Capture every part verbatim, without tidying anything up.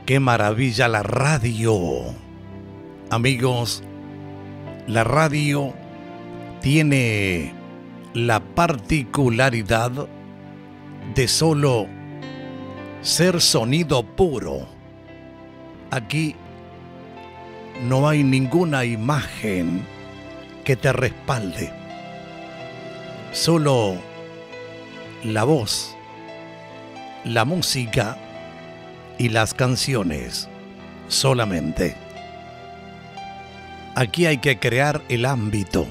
¡Qué maravilla la radio! Amigos, la radio tiene la particularidad de solo ser sonido puro. Aquí no hay ninguna imagen que te respalde. Solo la voz, la música y las canciones solamente. Aquí hay que crear el ámbito,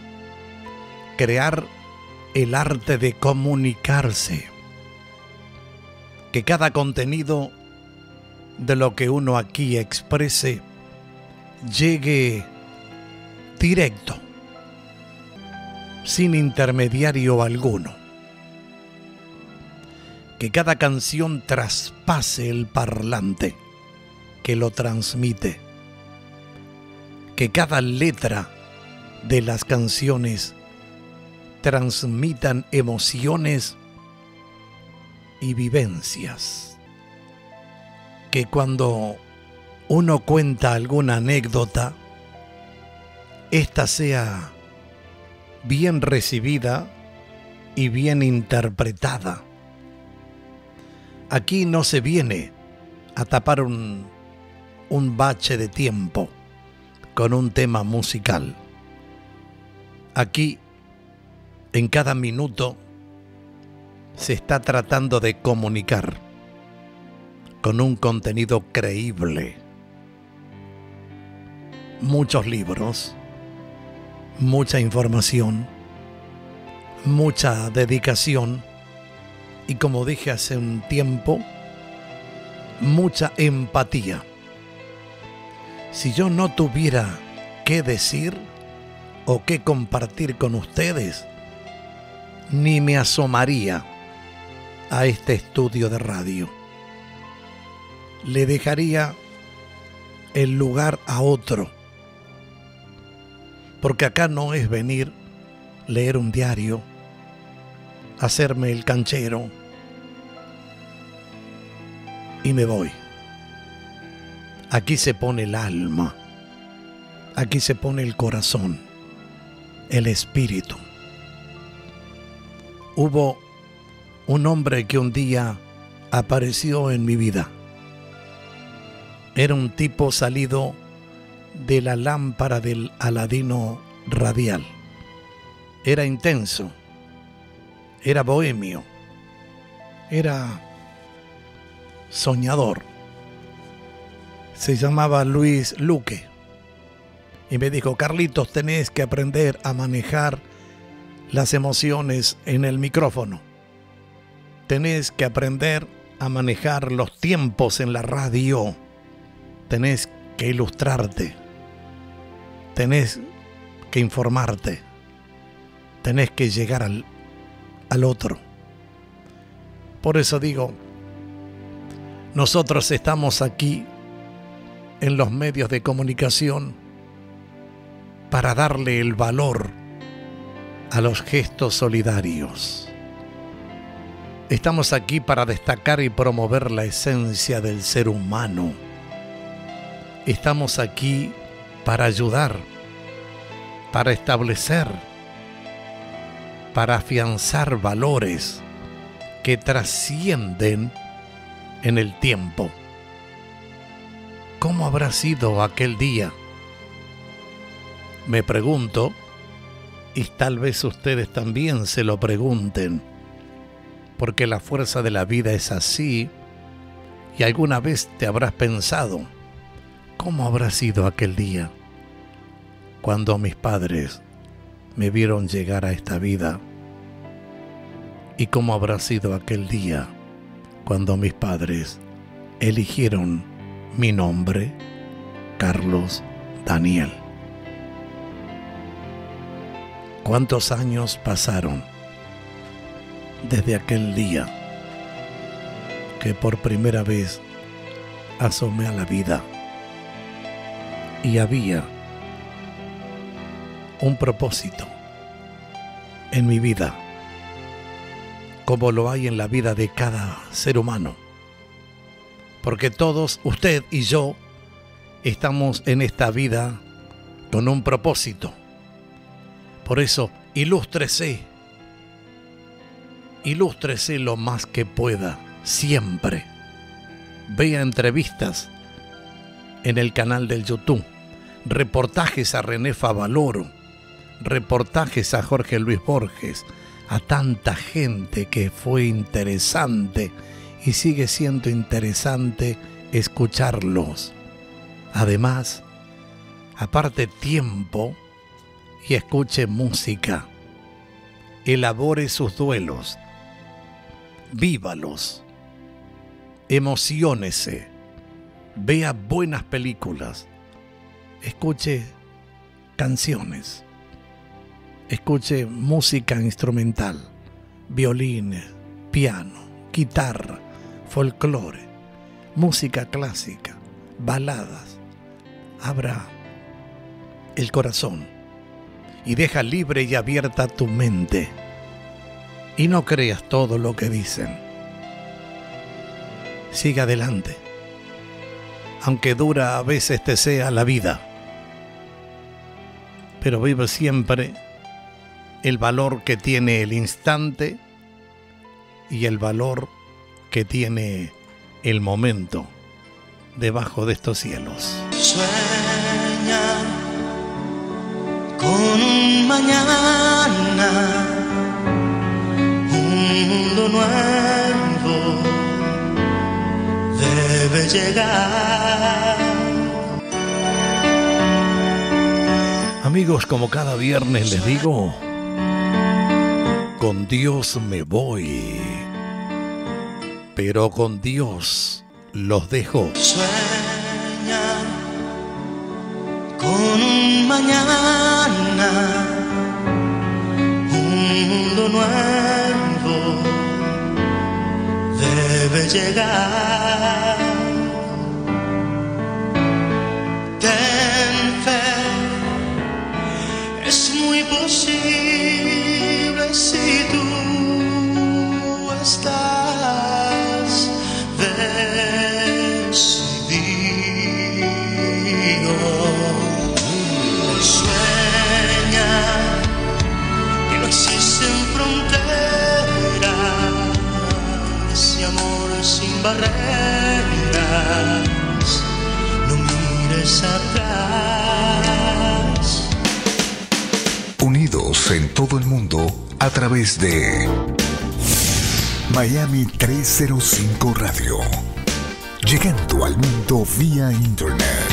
crear el arte de comunicarse, que cada contenido de lo que uno aquí exprese llegue directo, sin intermediario alguno. Que cada canción traspase el parlante que lo transmite. Que cada letra de las canciones transmitan emociones y vivencias. Que cuando uno cuenta alguna anécdota, ésta sea bien recibida y bien interpretada. Aquí no se viene a tapar un, un bache de tiempo con un tema musical. Aquí, en cada minuto, se está tratando de comunicar con un contenido creíble. Muchos libros, mucha información, mucha dedicación y, como dije hace un tiempo, mucha empatía. Si yo no tuviera qué decir o qué compartir con ustedes, ni me asomaría a este estudio de radio. Le dejaría el lugar a otro. Porque acá no es venir, leer un diario, hacerme el canchero y me voy. Aquí se pone el alma, aquí se pone el corazón, el espíritu. Hubo un hombre que un día apareció en mi vida. Era un tipo salido de la lámpara del Aladino radial. Era intenso, era bohemio, era soñador. Se llamaba Luis Luque y me dijo: Carlitos, tenés que aprender a manejar las emociones en el micrófono. Tenés que aprender a manejar los tiempos en la radio. Tenés que ilustrarte. Tenés que informarte. Tenés que llegar al, al otro. Por eso digo, nosotros estamos aquí en los medios de comunicación para darle el valor a los gestos solidarios. Estamos aquí para destacar y promover la esencia del ser humano. Estamos aquí para ayudar, para establecer, para afianzar valores que trascienden en el tiempo. ¿Cómo habrá sido aquel día? Me pregunto, y tal vez ustedes también se lo pregunten, porque la fuerza de la vida es así, y alguna vez te habrás pensado, ¿cómo habrá sido aquel día cuando mis padres me vieron llegar a esta vida? ¿Y cómo habrá sido aquel día cuando mis padres eligieron mi nombre, Carlos Daniel? ¿Cuántos años pasaron desde aquel día que por primera vez asomé a la vida y había un propósito en mi vida, como lo hay en la vida de cada ser humano? Porque todos, usted y yo, estamos en esta vida con un propósito. Por eso, ilústrese. Ilústrese lo más que pueda, siempre. Vea entrevistas en el canal del YouTube, reportajes a René Favaloro, reportajes a Jorge Luis Borges, a tanta gente que fue interesante y sigue siendo interesante escucharlos. Además, aparte tiempo y escuche música, elabore sus duelos, vívalos, emociónese, vea buenas películas, escuche canciones, escuche música instrumental, violines, piano, guitarra, folclore, música clásica, baladas. Abra el corazón y deja libre y abierta tu mente. Y no creas todo lo que dicen. Siga adelante, aunque dura a veces te sea la vida. Pero vive siempre el valor que tiene el instante y el valor que tiene el momento debajo de estos cielos. Sueña con un mañana, un mundo nuevo debe llegar. Amigos, como cada viernes les digo, con Dios me voy, pero con Dios los dejo. Sueña con un mañana, un mundo nuevo debe llegar. Ten fe, es muy posible si tú estás decidido. Sueña que no existen fronteras y amor sin barreras. No mires atrás. Unidos en todo el mundo a través de Miami trescientos cinco Radio. Llegando al mundo vía internet.